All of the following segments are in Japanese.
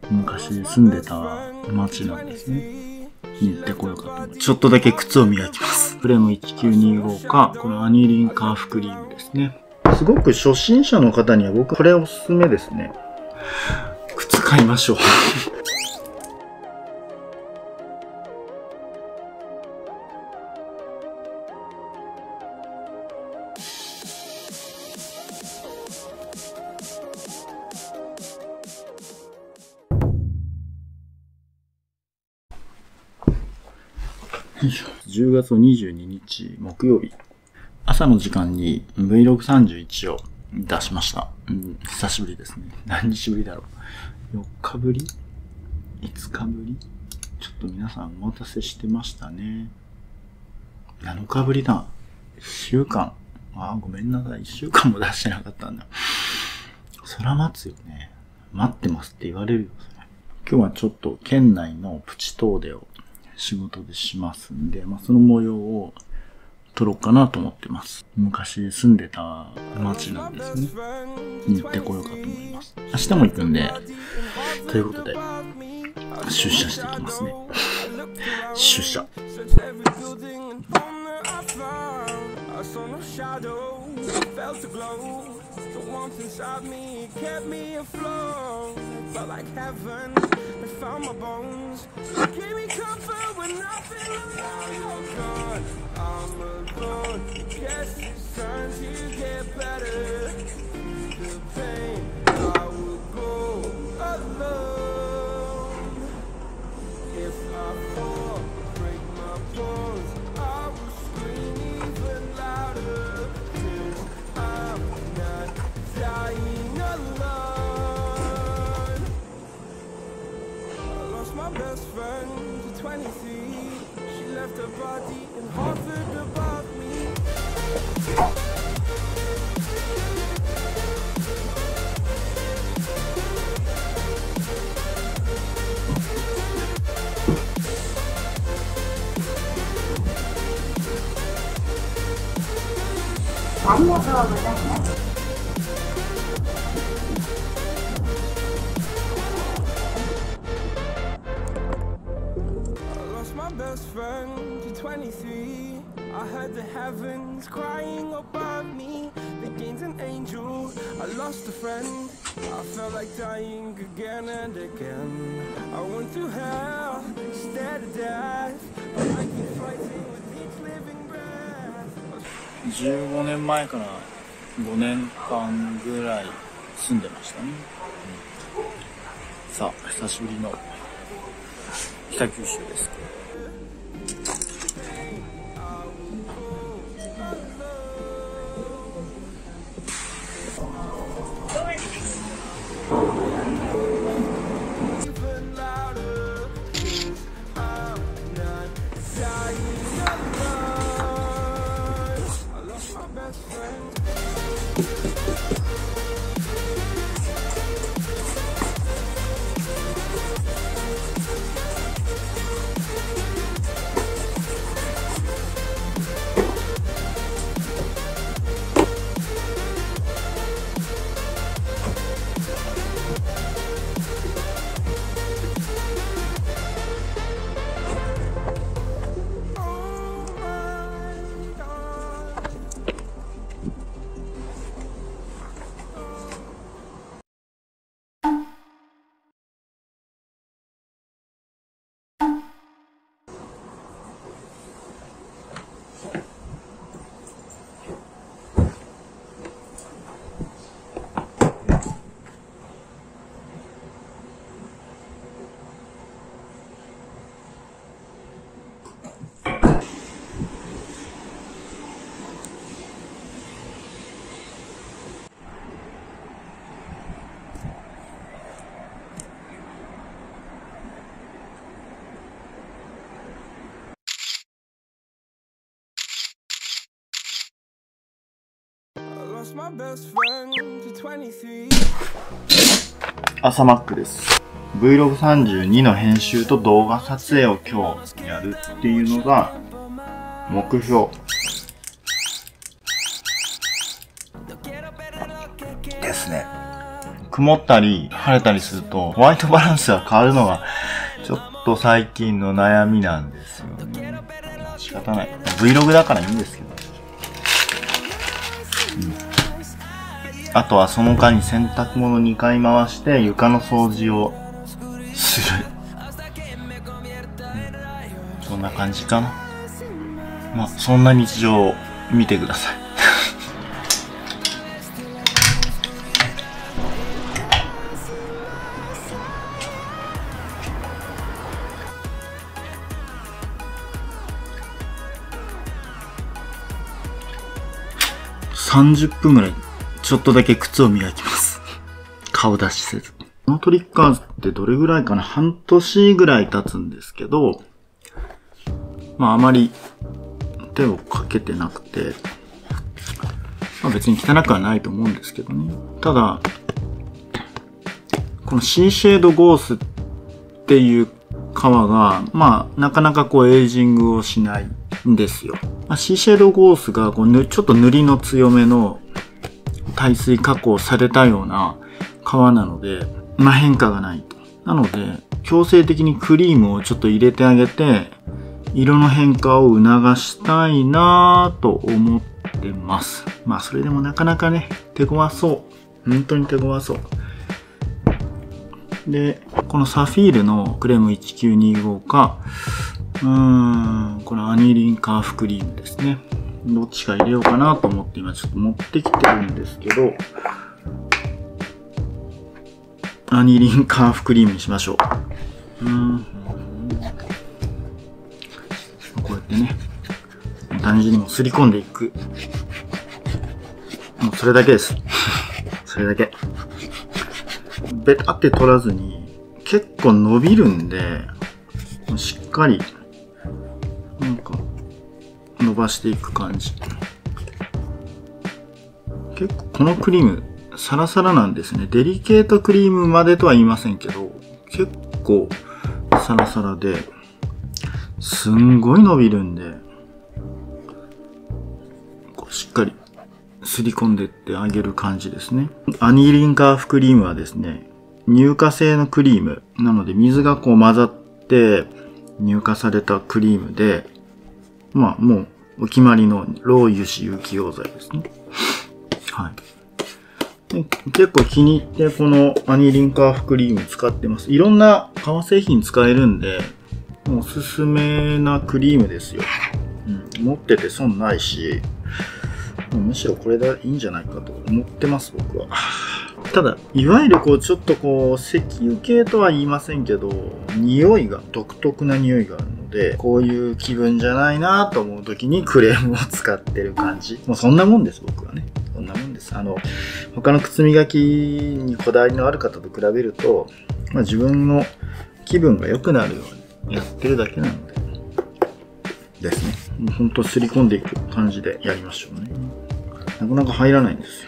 昔住んでた町なんですね。に行ってこようかと思って。ちょっとだけ靴を磨きます。プレモ1925か、このアニリンカーフクリームですね。すごく初心者の方には僕これおすすめですね。靴買いましょう。10月22日木曜日。朝の時間に Vlog31 を出しました。久しぶりですね。何日ぶりだろう。4日ぶり ?5 日ぶりちょっと皆さんお待たせしてましたね。7日ぶりだ。1週間。ごめんなさい。1週間も出してなかったんだ。そら待つよね。待ってますって言われるよ、それ。今日はちょっと県内のプチ遠出を仕事でしますんで、その模様を撮ろうかなと思ってます。昔住んでた町なんですね。に行ってこようかと思います。明日も行くんで、ということで、出社していきますね。出社。 ありがとうございます。 Best friend to 23. I heard the heavens crying above me. The gain's an angel. I lost a friend. I felt like dying again and again. I went through hell instead of death. I keep fighting with each living breath. 15年前から5年間ぐらい住んでましたね。さあ、久しぶりの北九州です。朝マックです。Vlog32 の編集と動画撮影を今日やるっていうのが目標ですね。 曇ったり晴れたりするとホワイトバランスが変わるのがちょっと最近の悩みなんですよね。仕方ない。Vlog だからいいんですけど。あとはその間に洗濯物2回回して床の掃除をする。そんな感じかな。まあ、そんな日常を見てください。30分ぐらいちょっとだけ靴を磨きます。顔出しせず。このトリックアーズってどれぐらいかな？半年ぐらい経つんですけど、まああまり手をかけてなくて、まあ別に汚くはないと思うんですけどね。ただ、このシーシェードゴースっていう革が、まあなかなかこうエイジングをしないんですよ。まあ、シーシェードゴースがこうちょっと塗りの強めの耐水加工されたような革なので、まあ変化がないと。なので、強制的にクリームをちょっと入れてあげて、色の変化を促したいなぁと思ってます。まあそれでもなかなかね、手強そう。本当に手強そう。で、このサフィールのクレーム1925か、このアニリンカーフクリームですね。どっちか入れようかなと思って今ちょっと持ってきてるんですけど、アニリンカーフクリームにしましょう。こうやってね、単純にもうすり込んでいく。もうそれだけです。それだけ。ベタって取らずに結構伸びるんで、しっかりなんか伸ばしていく感じ。結構このクリームサラサラなんですね。デリケートクリームまでとは言いませんけど、結構サラサラで、すんごい伸びるんで、こうしっかりすり込んでってあげる感じですね。アニリンカーフクリームはですね、乳化性のクリームなので水がこう混ざって乳化されたクリームで、まあもうお決まりのロー油脂有機溶剤ですね。はい。で結構気に入ってこのアニリンカーフクリーム使ってます。いろんな革製品使えるんで、おすすめなクリームですよ。持ってて損ないし、むしろこれでいいんじゃないかと思ってます、僕は。ただ、いわゆるこう、ちょっとこう、石油系とは言いませんけど、匂いが、独特な匂いがあるので、こういう気分じゃないなと思う時にクレームを使ってる感じ。もうそんなもんです、僕はね。そんなもんです。他の靴磨きにこだわりのある方と比べると、まあ自分の気分が良くなるようにやってるだけなので、ですね。もうほんとすり込んでいく感じでやりましょうね。なかなか入らないんですよ。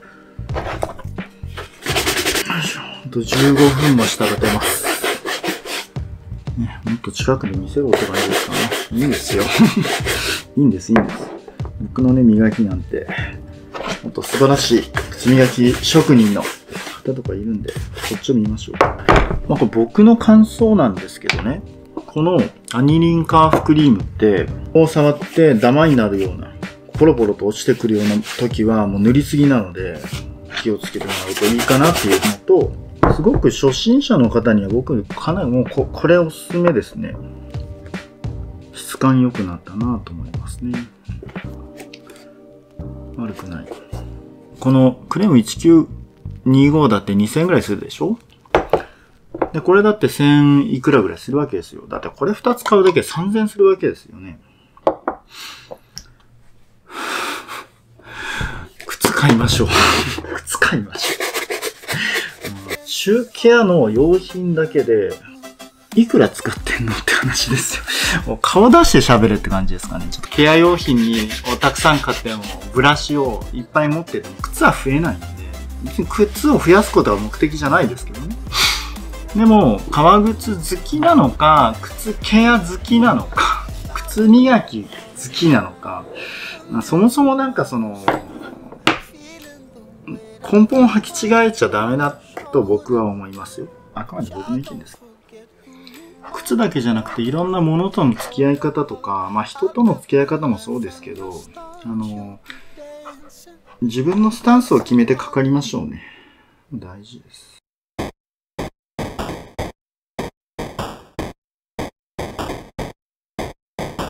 あと15分もしたら出ます。ね、もっと近くで見せる音がいいですかね。いいんですよ。いいんです、いいんです。僕のね、磨きなんて、もっと素晴らしい靴磨き職人の方とかいるんで、こっちを見ましょう。まあ、これ僕の感想なんですけどね、このアニリンカーフクリームって、こう触ってダマになるような、ポロポロと落ちてくるような時はもう塗りすぎなので、気をつけてもらうといいかなっていうのと、すごく初心者の方には僕かなりもうこれおすすめですね。質感良くなったなと思いますね。悪くない。このクレーム1925だって2000円ぐらいするでしょ？で、これだって1000いくらぐらいするわけですよ。だってこれ2つ買うだけで3000円するわけですよね。靴買いましょう。靴買いましょう。シューケアの用品だけで、いくら使ってんのって話ですよ。もう顔出して喋れって感じですかね。ちょっとケア用品をたくさん買っても、ブラシをいっぱい持ってても、靴は増えないんで、別に靴を増やすことが目的じゃないですけどね。でも、革靴好きなのか、靴ケア好きなのか、靴磨き好きなのか、そもそもなんか根本を履き違えちゃダメだと僕は思いますよ。あくまで僕の意見です。靴だけじゃなくていろんなものとの付き合い方とか、まあ人との付き合い方もそうですけど、自分のスタンスを決めてかかりましょうね。大事です。